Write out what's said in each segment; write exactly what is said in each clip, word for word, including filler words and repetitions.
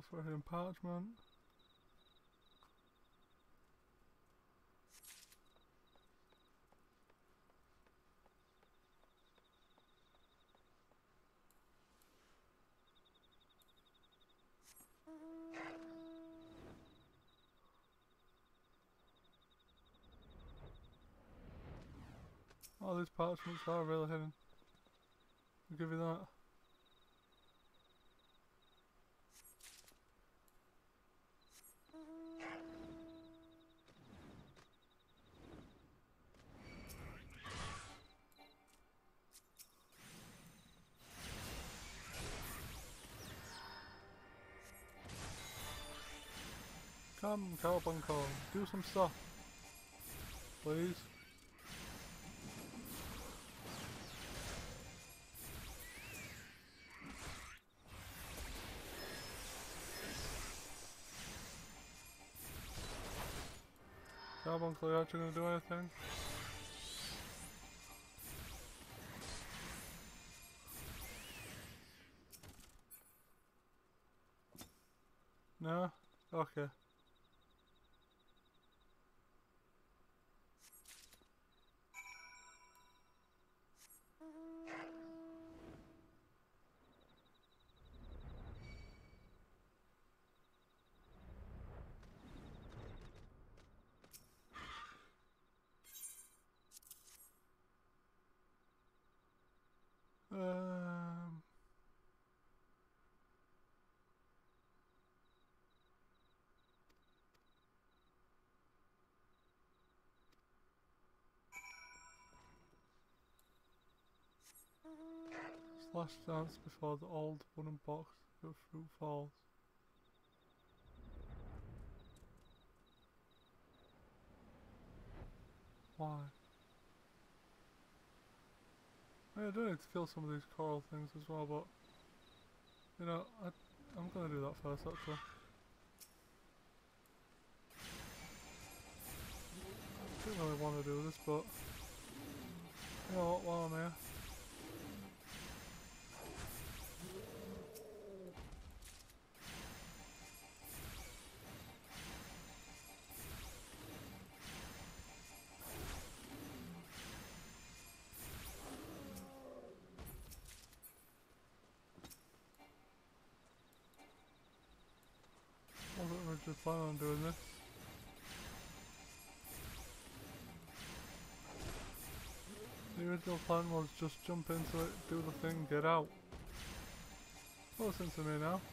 Plus for hidden parchment. Oh, these parchments are really hidden. I'll give you that. Come, Cowabunco, do some stuff. Please. Cowabunco, you actually gonna do anything? No? Okay. Um... Slash dance before the old wooden box of fruit falls. Why? I, mean, I do need to kill some of these coral things as well, but you know, I, I'm gonna do that first actually. I don't really want to do this, but you know what, while I'm here. I wasn't originally planning on doing this. The original plan was just jump into it, do the thing, get out. Listen to me now.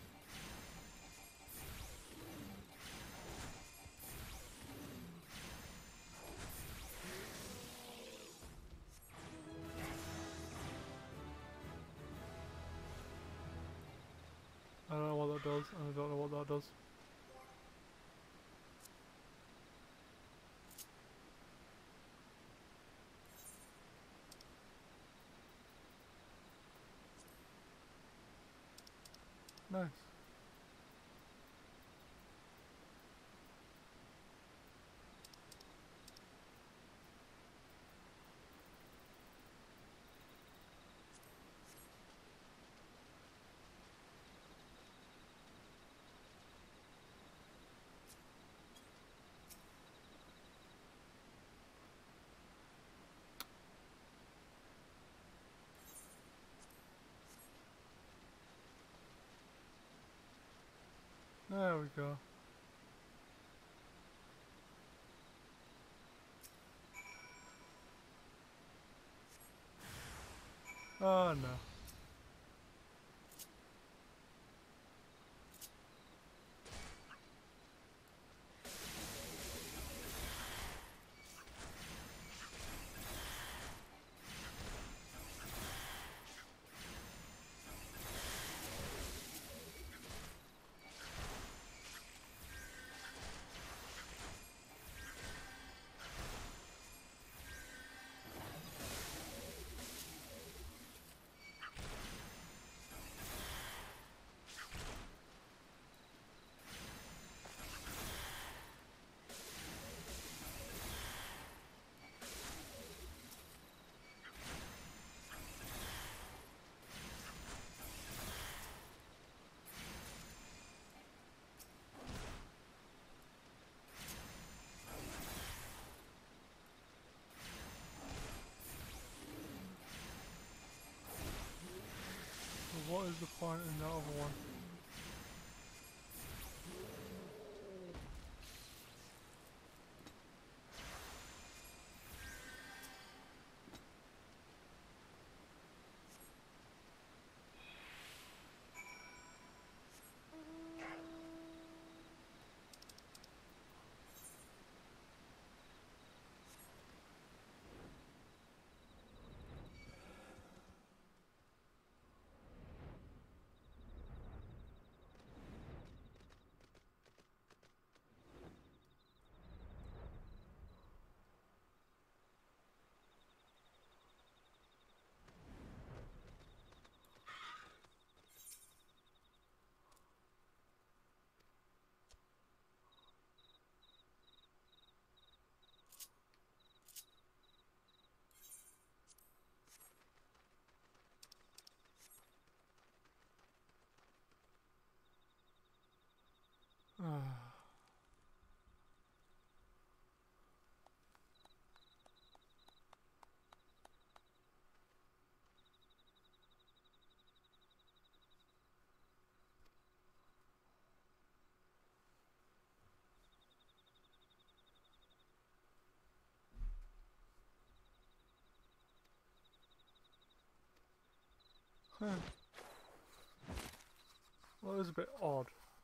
I don't know what that does, and I don't know what that does. Nice. There we go. Oh no. is the point in the other one? Huh. Well, it was a bit odd.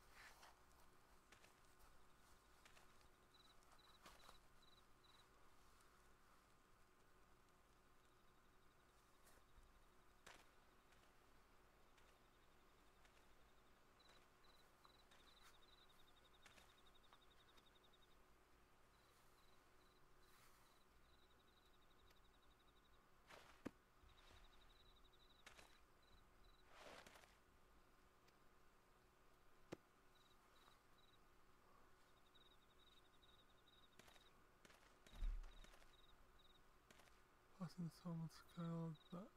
Passing someone's scale that.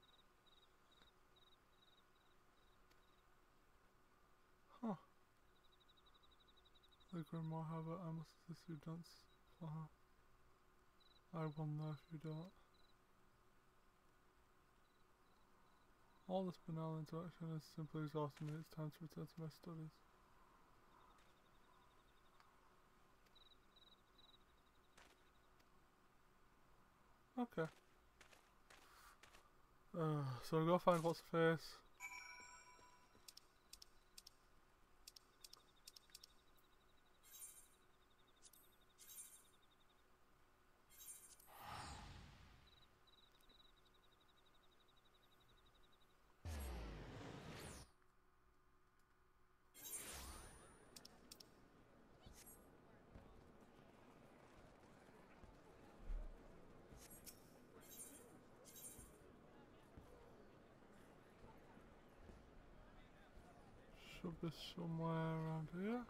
Huh. The grandma have it, I must assist you dance for her. I wonder if you don't. All this banal interaction is simply exhausting me. It's time to return to my studies. Okay. Uh, so go find what's face. Should be somewhere around here.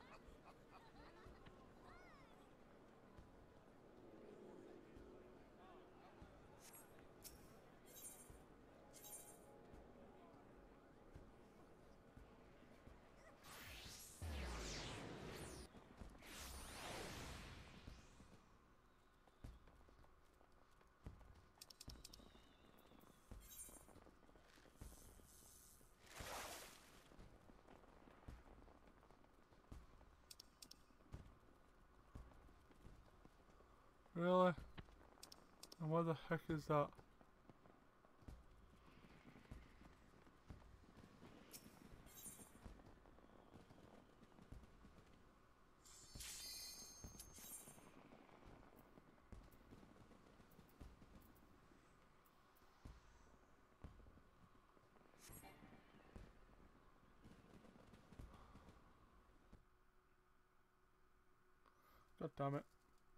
Really? And what the heck is that? God damn it.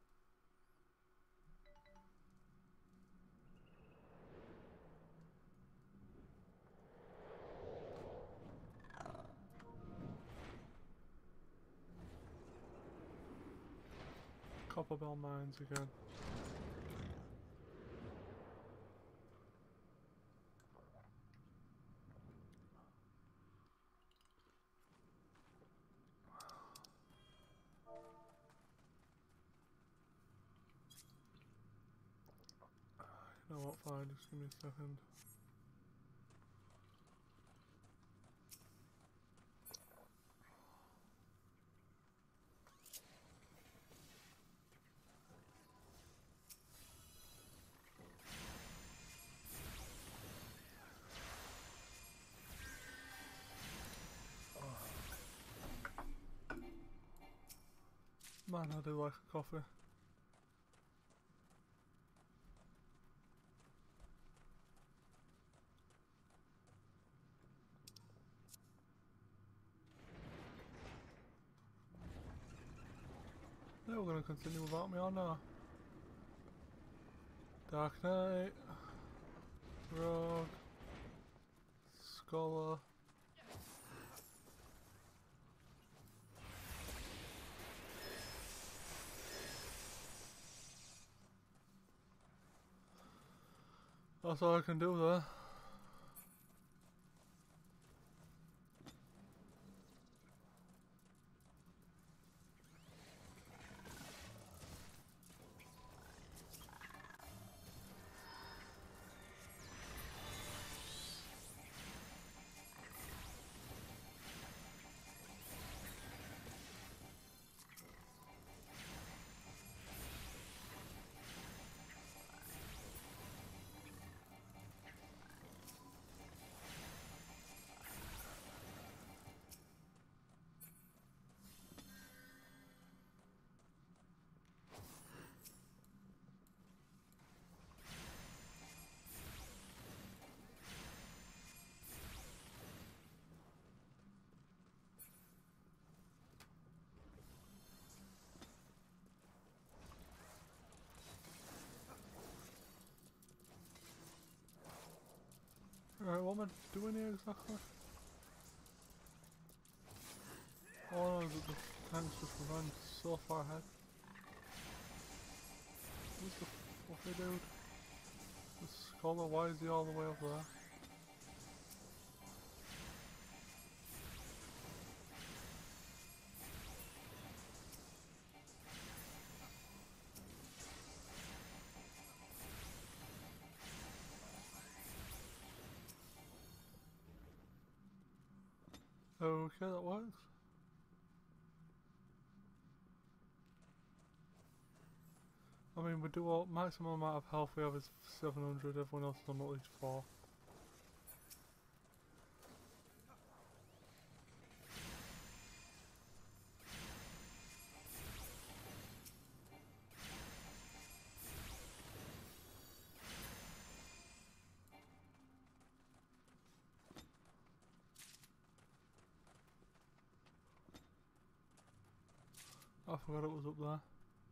Copperbell mines again. You know what, fine, just give me a second. Man, I do like a coffee. Yeah, we're gonna continue without me on now. Dark Knight, Rogue, Scholar. That's all I can do there. Alright, what am I doing here exactly? All I know is that the tanks just run so far ahead. Who's the fluffy dude? The Scholar, why is he all the way up there? Okay, that works. I mean, we do all maximum amount of health we have is seven hundred, everyone else is on at least four. I forgot it was up there.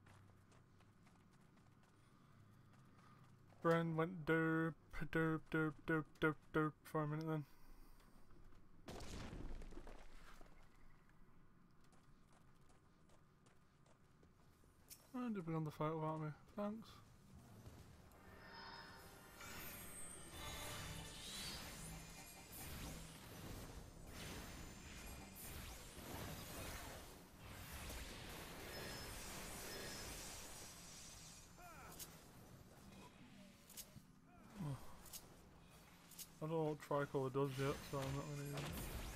Bren went derp, derp, derp, derp, derp, derp for a minute then. And you've been on the fight without me. Thanks. I don't know what Tricolor does yet, so I'm not going to use it.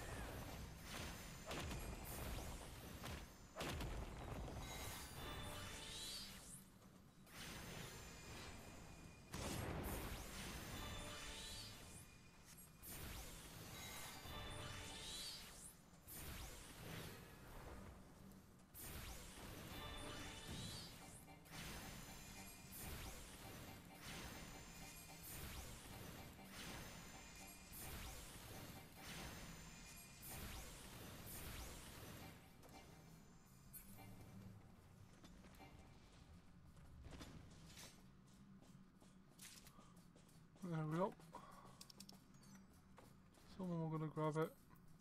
There we go. Someone we're gonna grab it.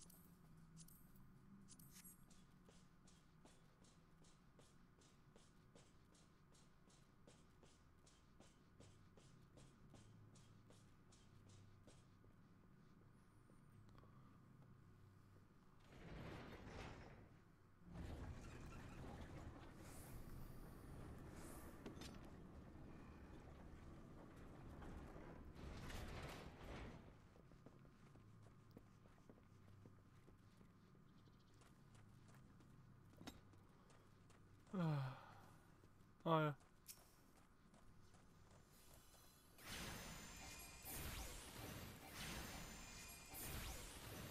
Oh yeah.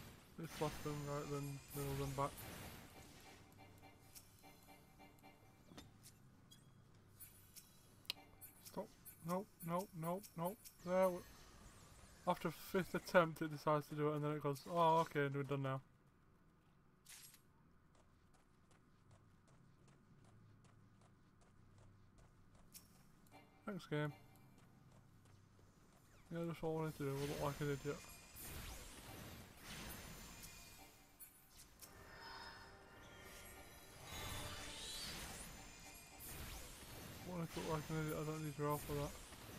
It's left them right then middle them back. After fifth attempt it decides to do it and then it goes, oh okay, we're done now. Thanks game. Yeah, that's all I wanted to do, we'll look like an idiot. I want to look like an idiot, I don't need your help for that.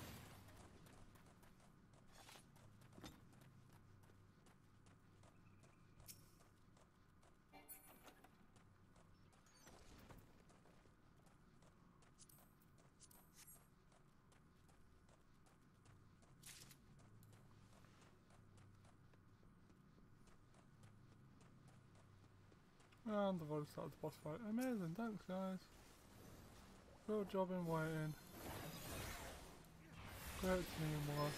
And I've already started the boss fight. Amazing, thanks guys. Good job in waiting. Great teamwork.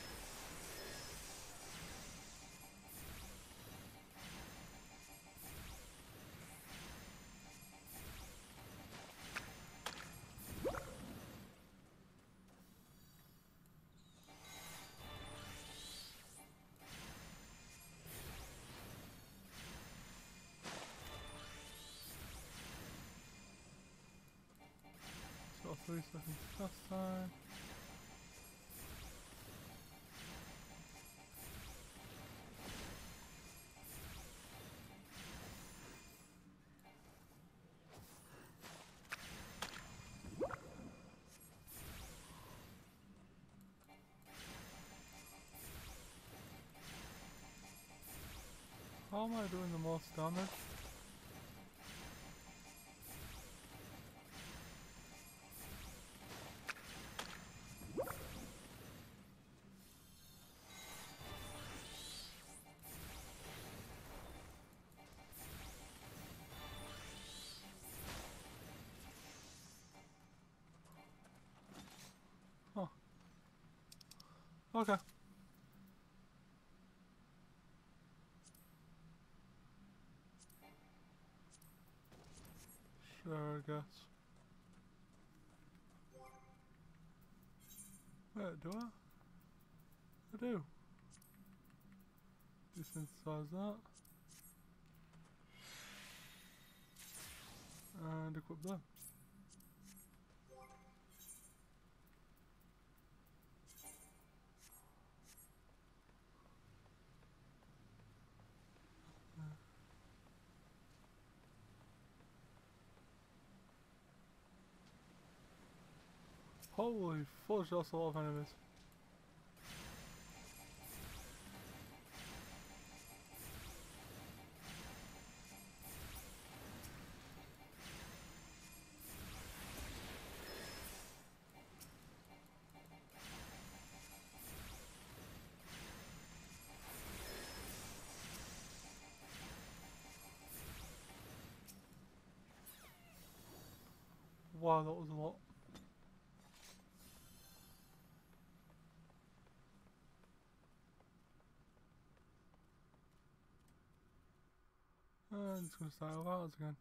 Got three seconds last time. How am I doing the most damage? Oh. Okay. Sure, I guess. Wait, do I? I do. Desynthesize that. And equip them. Holy fudge, that's a lot of enemies. Wow, that was a lot. And it's gonna start with ours again.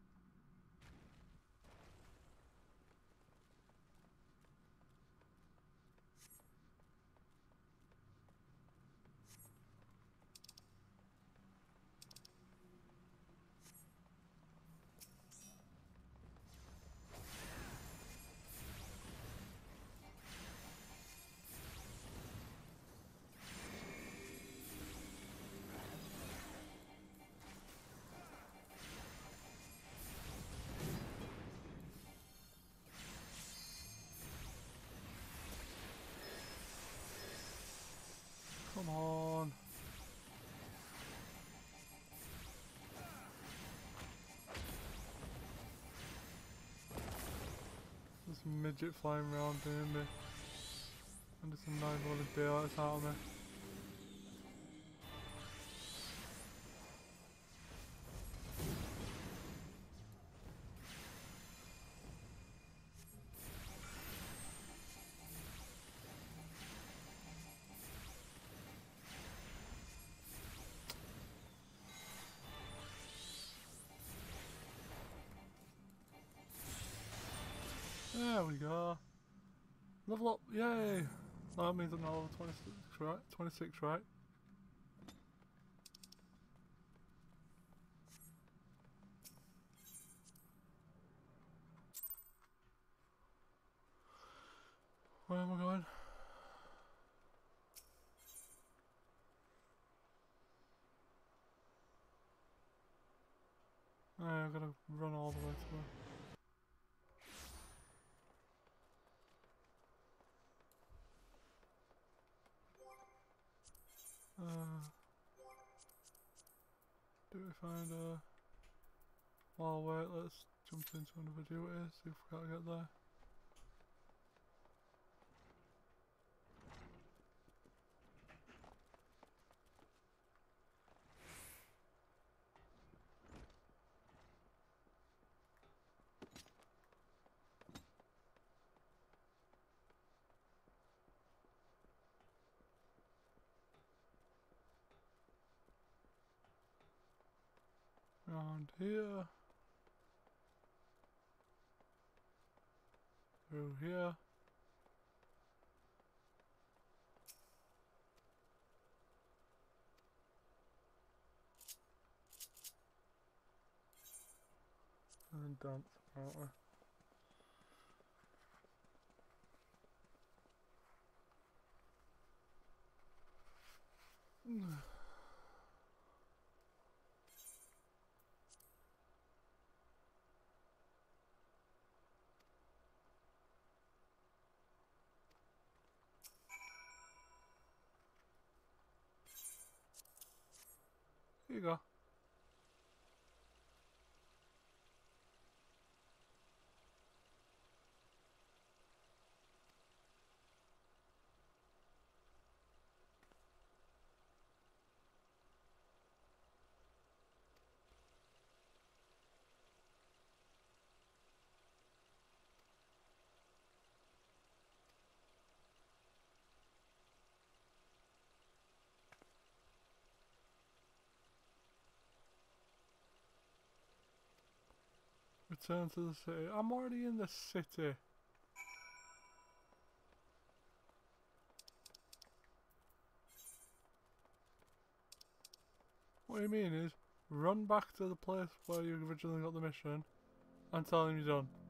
Come on. This midget flying around doing me. And just a nine rolling daylights out of me. There we go. Level up, yay! That means I'm now level twenty-six, right? twenty-six, right? Where am I going? Oh, I've got to run all the way to her. Uh, do we find her? While wait, let's jump into another duty, see if we can't get there. Around here. Through here. And then dance, apparently. Here you go. Return to the city. I'm already in the city. What you mean is, run back to the place where you originally got the mission and tell him you're done.